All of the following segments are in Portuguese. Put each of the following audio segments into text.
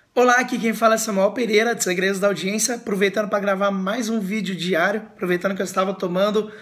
Olá, aqui quem fala é Samuel Pereira, de Segredos da Audiência, aproveitando para gravar mais um vídeo diário, aproveitando que eu estava tomando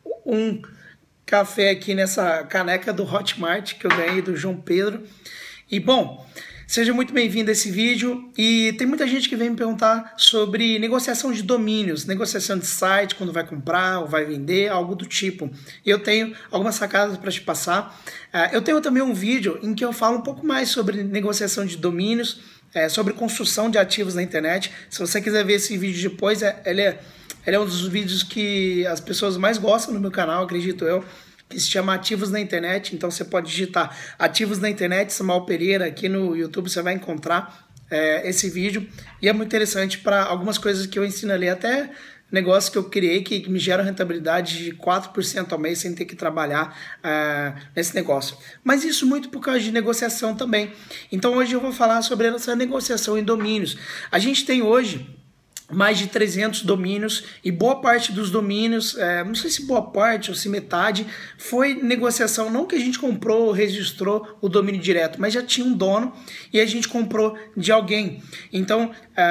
um café aqui nessa caneca do Hotmart que eu ganhei do João Pedro. E bom, seja muito bem-vindo a esse vídeo. E tem muita gente que vem me perguntar sobre negociação de domínios, negociação de site, quando vai comprar ou vai vender, algo do tipo. E eu tenho algumas sacadas para te passar. Eu tenho também um vídeo em que eu falo um pouco mais sobre negociação de domínios, sobre construção de ativos na internet. Se você quiser ver esse vídeo depois, ele é um dos vídeos que as pessoas mais gostam no meu canal, acredito eu, que se chama Ativos na Internet. Então você pode digitar Ativos na Internet, Samuel Pereira, aqui no YouTube você vai encontrar esse vídeo. E é muito interessante para algumas coisas que eu ensino ali, até negócios que eu criei que me geram rentabilidade de 4% ao mês sem ter que trabalhar nesse negócio. Mas isso muito por causa de negociação também. Então hoje eu vou falar sobre essa negociação em domínios. A gente tem hoje mais de 300 domínios e boa parte dos domínios, não sei se boa parte ou se metade, foi negociação, não que a gente comprou, registrou o domínio direto, mas já tinha um dono e a gente comprou de alguém. Então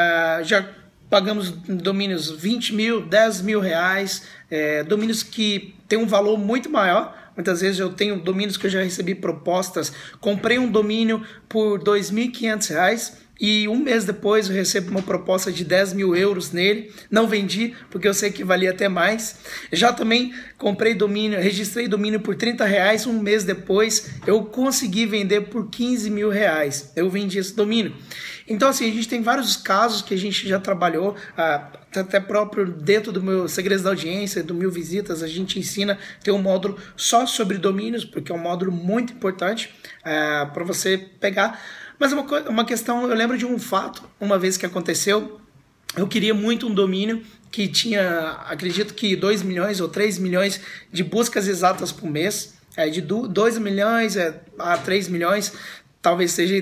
já pagamos domínios 20 mil, 10 mil reais, domínios que tem um valor muito maior. Muitas vezes eu tenho domínios que eu já recebi propostas, comprei um domínio por R$ 2.500 e um mês depois eu recebo uma proposta de 10 mil euros nele. Não vendi porque eu sei que valia até mais. Já também comprei domínio, registrei domínio por R$30, um mês depois eu consegui vender por R$15 mil. Eu vendi esse domínio. Então assim, a gente tem vários casos que a gente já trabalhou, até próprio dentro do meu Segredos da Audiência, do Mil Visitas, a gente ensina, tem um módulo só sobre domínios, porque é um módulo muito importante para você pegar. Mas uma questão, eu lembro de um fato, uma vez que aconteceu, eu queria muito um domínio que tinha, acredito que 2 milhões ou 3 milhões de buscas exatas por mês, de 2 milhões a 3 milhões, talvez seja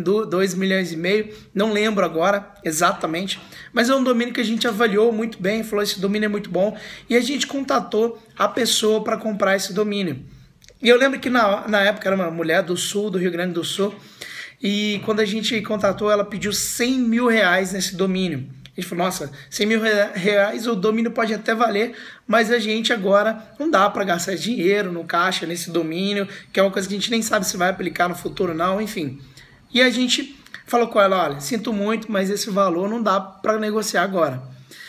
2 milhões e meio, não lembro agora exatamente, mas é um domínio que a gente avaliou muito bem, falou esse domínio é muito bom, e a gente contatou a pessoa para comprar esse domínio. E eu lembro que na época era uma mulher do sul, do Rio Grande do Sul, e quando a gente contatou, ela pediu 100 mil reais nesse domínio. A gente falou, nossa, 100 mil reais o domínio pode até valer, mas a gente agora não dá para gastar dinheiro no caixa nesse domínio, que é uma coisa que a gente nem sabe se vai aplicar no futuro não, enfim. E a gente falou com ela, olha, sinto muito, mas esse valor não dá para negociar agora.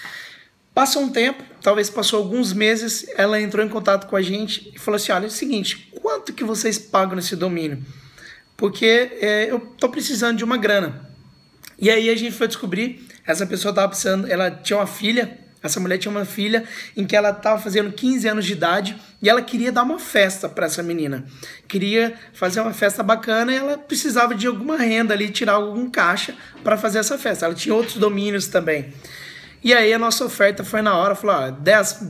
Passou um tempo, talvez passou alguns meses, ela entrou em contato com a gente e falou assim, olha, é o seguinte, quanto que vocês pagam nesse domínio? Porque eu tô precisando de uma grana. E aí a gente foi descobrir, essa pessoa estava precisando, ela tinha uma filha, essa mulher tinha uma filha em que ela estava fazendo 15 anos de idade e ela queria dar uma festa para essa menina. Queria fazer uma festa bacana e ela precisava de alguma renda ali, tirar algum caixa para fazer essa festa. Ela tinha outros domínios também. E aí a nossa oferta foi na hora, falou, ó,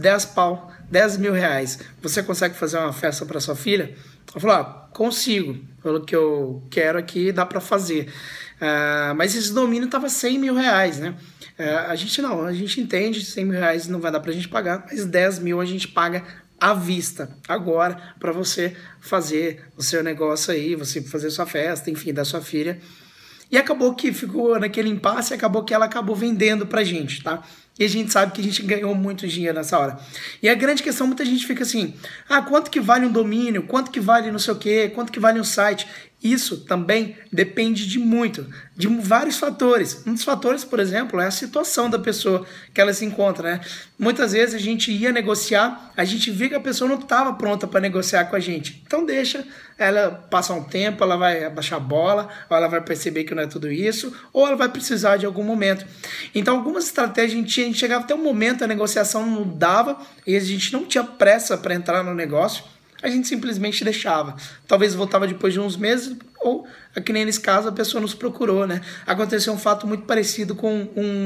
10 mil reais, você consegue fazer uma festa para sua filha? Eu falei, consigo, pelo que eu quero aqui dá para fazer. Mas esse domínio estava 100 mil reais, né? A gente entende, 100 mil reais não vai dar para a gente pagar, mas 10 mil a gente paga à vista, agora, para você fazer o seu negócio aí, você fazer sua festa, enfim, da sua filha. E acabou que ficou naquele impasse, acabou que ela acabou vendendo pra gente, tá? E a gente sabe que a gente ganhou muito dinheiro nessa hora. E a grande questão, muita gente fica assim, quanto que vale um domínio? Quanto que vale não sei o quê? Quanto que vale um site? Isso também depende de vários fatores. Um dos fatores, por exemplo, é a situação da pessoa que ela se encontra, né? Muitas vezes a gente ia negociar, a gente via que a pessoa não estava pronta para negociar com a gente. Então deixa ela passar um tempo, ela vai abaixar a bola, ou ela vai perceber que não é tudo isso, ou ela vai precisar de algum momento. Então algumas estratégias, a gente chegava até um momento, a negociação não dava, e a gente não tinha pressa para entrar no negócio, a gente simplesmente deixava. Talvez voltava depois de uns meses, ou, aqui nem nesse caso, a pessoa nos procurou, né? Aconteceu um fato muito parecido com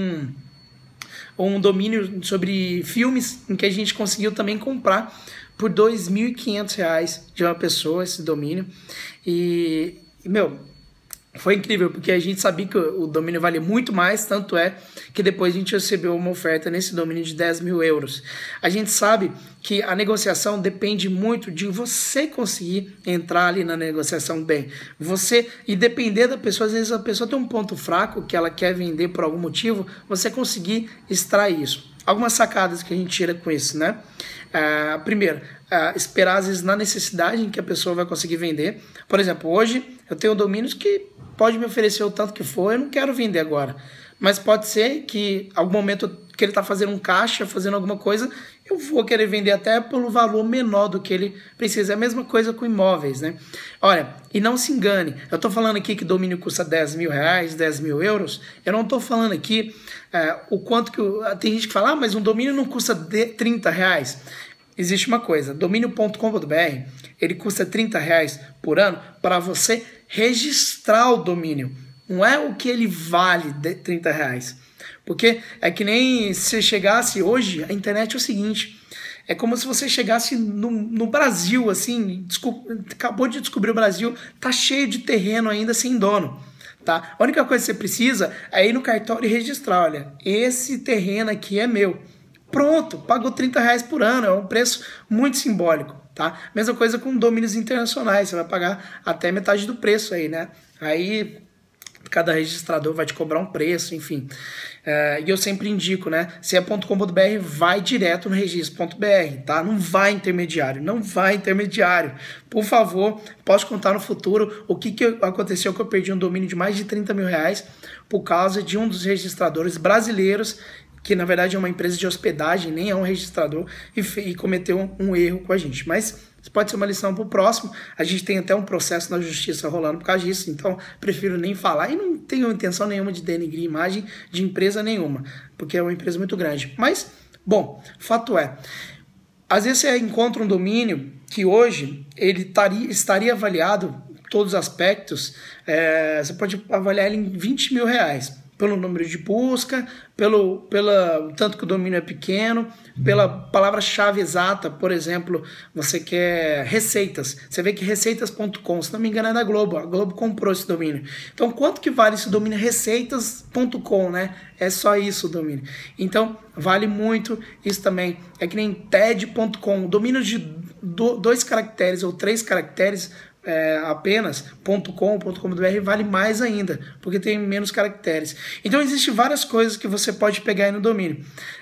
um domínio sobre filmes, em que a gente conseguiu também comprar por R$ 2.500 de uma pessoa esse domínio. E meu, Foi incrível, porque a gente sabia que o domínio valia muito mais, tanto é que depois a gente recebeu uma oferta nesse domínio de 10 mil euros. A gente sabe que a negociação depende muito de você conseguir entrar ali na negociação bem. Você, e depender da pessoa, às vezes a pessoa tem um ponto fraco que ela quer vender por algum motivo, você conseguir extrair isso. Algumas sacadas que a gente tira com isso, né? Primeiro, esperar às vezes na necessidade em que a pessoa vai conseguir vender. Por exemplo, hoje eu tenho domínios que pode me oferecer o tanto que for, eu não quero vender agora. Mas pode ser que algum momento que ele está fazendo um caixa, fazendo alguma coisa, eu vou querer vender até pelo valor menor do que ele precisa. É a mesma coisa com imóveis, né? Olha, e não se engane, eu estou falando aqui que domínio custa 10 mil reais, 10 mil euros, eu não estou falando aqui o quanto que... Tem gente que fala, mas um domínio não custa 30 reais. Existe uma coisa, domínio.com.br, ele custa 30 reais por ano para você registrar o domínio. Não é o que ele vale de 30 reais. Porque é que nem se você chegasse hoje, a internet é o seguinte, é como se você chegasse no Brasil, assim, acabou de descobrir o Brasil, tá cheio de terreno ainda sem dono. Tá? A única coisa que você precisa é ir no cartório e registrar, olha, esse terreno aqui é meu. Pronto, pagou 30 reais por ano, é um preço muito simbólico, tá? Mesma coisa com domínios internacionais, você vai pagar até metade do preço aí, né? Aí cada registrador vai te cobrar um preço, enfim. E eu sempre indico, né? Se é .com.br, vai direto no registro.br, tá? Não vai intermediário, não vai intermediário. Por favor, posso contar no futuro o que aconteceu que eu perdi um domínio de mais de 30 mil reais por causa de um dos registradores brasileiros, que na verdade é uma empresa de hospedagem, nem é um registrador, e cometeu um erro com a gente. Mas isso pode ser uma lição para o próximo. A gente tem até um processo na justiça rolando por causa disso, então prefiro nem falar. E não tenho intenção nenhuma de denegrir a imagem de empresa nenhuma, porque é uma empresa muito grande. Mas, bom, fato é, às vezes você encontra um domínio que hoje ele estaria avaliado, todos os aspectos, você pode avaliar ele em 20 mil reais. Pelo número de busca, pelo tanto que o domínio é pequeno, pela palavra-chave exata. Por exemplo, você quer receitas, você vê que receitas.com, se não me engano é da Globo, a Globo comprou esse domínio. Então quanto que vale esse domínio? Receitas.com, né? É só isso o domínio. Então vale muito isso também. É que nem TED.com, domínio de 2 caracteres ou 3 caracteres, apenas .com.br vale mais ainda, porque tem menos caracteres. Então existem várias coisas que você pode pegar aí no domínio.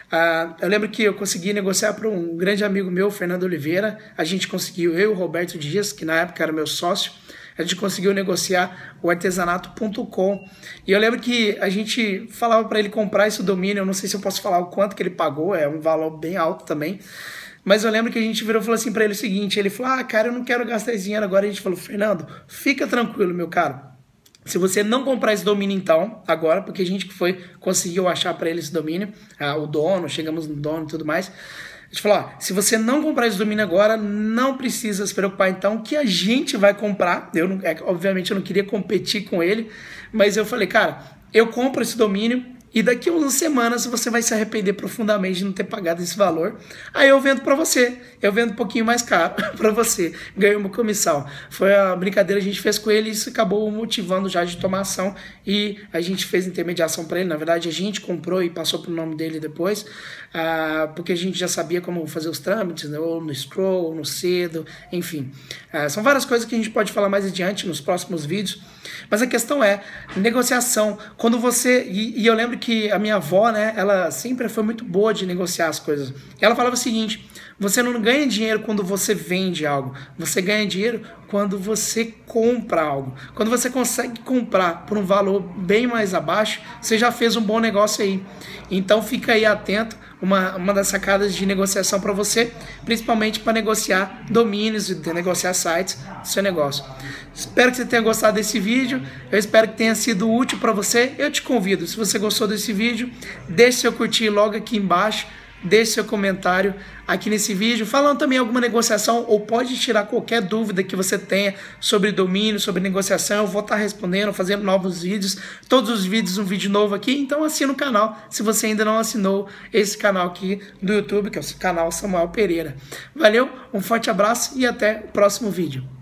Eu lembro que eu consegui negociar para um grande amigo meu, Fernando Oliveira. A gente conseguiu, eu e o Roberto Dias, que na época era meu sócio, a gente conseguiu negociar o artesanato.com. E eu lembro que a gente falava para ele comprar esse domínio. Eu não sei se eu posso falar o quanto que ele pagou, é um valor bem alto também. Mas eu lembro que a gente virou e falou assim pra ele o seguinte, ele falou, cara, eu não quero gastar esse dinheiro agora. A gente falou, Fernando, fica tranquilo, meu caro. Se você não comprar esse domínio então, agora, porque a gente conseguiu achar pra ele esse domínio, o dono, chegamos no dono e tudo mais. A gente falou, se você não comprar esse domínio agora, não precisa se preocupar então, que a gente vai comprar. Obviamente eu não queria competir com ele, mas eu falei, cara, eu compro esse domínio, e daqui a umas semanas você vai se arrepender profundamente de não ter pagado esse valor. Aí eu vendo para você. Eu vendo um pouquinho mais caro para você. Ganhei uma comissão. Foi a brincadeira que a gente fez com ele e isso acabou motivando já de tomar ação. E a gente fez intermediação para ele. Na verdade, a gente comprou e passou pro nome dele depois. Porque a gente já sabia como fazer os trâmites, né? Ou no Scroll, ou no Cedo, enfim. São várias coisas que a gente pode falar mais adiante nos próximos vídeos. Mas a questão é negociação. Quando você... E eu lembro que a minha avó, né, ela sempre foi muito boa de negociar as coisas. Ela falava o seguinte, você não ganha dinheiro quando você vende algo, você ganha dinheiro quando você compra algo. Quando você consegue comprar por um valor bem mais abaixo, você já fez um bom negócio aí. Então fica aí atento, uma das sacadas de negociação para você, principalmente para negociar domínios e negociar sites do seu negócio. Espero que você tenha gostado desse vídeo, eu espero que tenha sido útil para você. Eu te convido, se você gostou desse vídeo, deixe seu curtir logo aqui embaixo, deixe seu comentário aqui nesse vídeo, falando também alguma negociação, ou pode tirar qualquer dúvida que você tenha sobre domínio, sobre negociação. Eu vou estar respondendo, fazendo novos vídeos, todos os vídeos um vídeo novo aqui, então assina o canal, se você ainda não assinou esse canal aqui do YouTube, que é o canal Samuel Pereira. Valeu, um forte abraço e até o próximo vídeo.